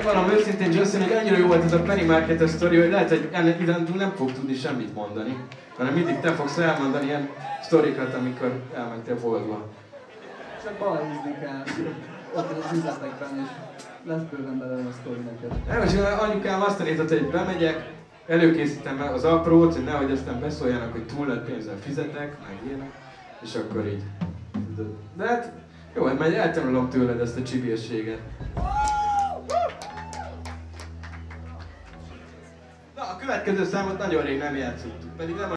megvallom őszintén, Justin, hogy annyira jó volt ez a Penny Market-es sztori, hogy lehet, hogy idántúl nem fog tudni semmit mondani, hanem mindig te fogsz elmondani ilyen sztorikat, amikor elmentél boltba. Csak balahizni kell ott az üzletekben, és lesz bőven belőle a sztori neked. Most anyukám azt tanított, hogy bemegyek, előkészítem az aprót, hogy nehogy aztán beszóljanak, hogy túl nagy pénzzel fizetek, meg ilyenek, és akkor így. De hát jó, hát majd eltanulom tőled ezt a csibérséget. Na, a következő számot nagyon rég nem játszottuk, pedig nem